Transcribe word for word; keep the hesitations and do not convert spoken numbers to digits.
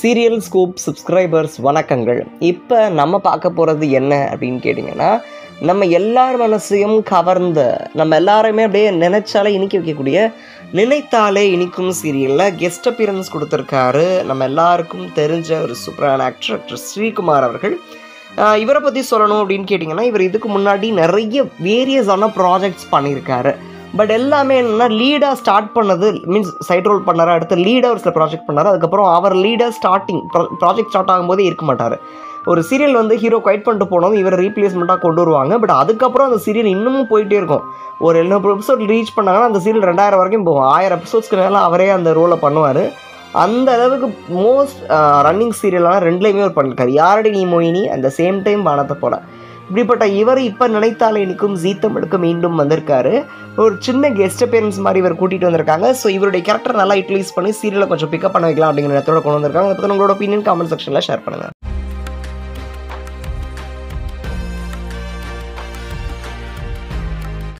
Serial scoop subscribers வணக்கங்கள். இப்போ நம்ம பார்க்க போகிறது என்ன அப்படின்னு கேட்டிங்கன்னா, நம்ம எல்லார் மனசையும் கவர்ந்த, நம்ம எல்லாருமே அப்படியே நினைச்சாலே இனிக்க வைக்கக்கூடிய நினைத்தாலே இனிக்கும் சீரியலில் கெஸ்ட் அப்பியரன்ஸ் கொடுத்துருக்காரு நம்ம எல்லாருக்கும் தெரிஞ்ச ஒரு சூப்பரான ஆக்டர் ஆக்டர் ஸ்ரீகுமார் அவர்கள். இவரை பற்றி சொல்லணும் அப்படின்னு கேட்டிங்கன்னா, இவர் இதுக்கு முன்னாடி நிறைய வேரியஸான ப்ராஜெக்ட்ஸ் பண்ணியிருக்காரு. பட் எல்லாமே என்னென்னா லீடாக ஸ்டார்ட் பண்ணது மீன்ஸ் சைட் ரோல் பண்ணார், அடுத்து லீடாக ஒரு சில ப்ராஜெக்ட் பண்ணார். அதுக்கப்புறம் அவர் லீடாக ஸ்டார்டிங் ப்ராஜெக்ட் ஸ்டார்ட் ஆகும்போதே இருக்க மாட்டார். ஒரு சீரியல் வந்து ஹீரோ குவைட் பண்ணிட்டு போனதும் இவர் ரீப்ளேஸ்மெண்ட்டாக கொண்டு வருவாங்க. பட் அதுக்கப்புறம் அந்த சீரியல் இன்னமும் போயிட்டே இருக்கும். ஒரு எழுநூறு எபிசோட் ரீச் பண்ணாங்கன்னா அந்த சீரியல் ரெண்டாயிரம் வரைக்கும் போகும். ஆயிரம் எபிசோட்ஸ்க்கு மேலே அவரே அந்த ரோலை பண்ணுவார். அந்த அளவுக்கு மோஸ்ட் ரன்னிங் சீரியலான ரெண்டுலேயுமே அவர் பண்ணியிருக்காரு. யாரடி நீ மொயினி, அந்த சேம் டைம் வானத்தை போல. இப்படிப்பட்ட இவர் இப்போ நினைத்தாலே இனிக்கும் ஜீ தமிழுக்கு மீண்டும் வந்திருக்காரு. ஒரு சின்ன கெஸ்ட் அப்பியரன்ஸ் மாதிரி இவர் கூட்டிகிட்டு வந்திருக்காங்க. ஸோ இவருடைய கேரக்டர் நல்லா யூட்டிலைஸ் பண்ணி சீரியலை கொஞ்சம் பிக்கப் பண்ண வைக்கலாம் அப்படிங்கிற இடத்தோட கொண்டு வந்திருக்காங்க. அதை பற்றி உங்களோட ஒப்பீனியன் கமெண்ட் செக்ஷனில் ஷேர் பண்ணுங்கள்.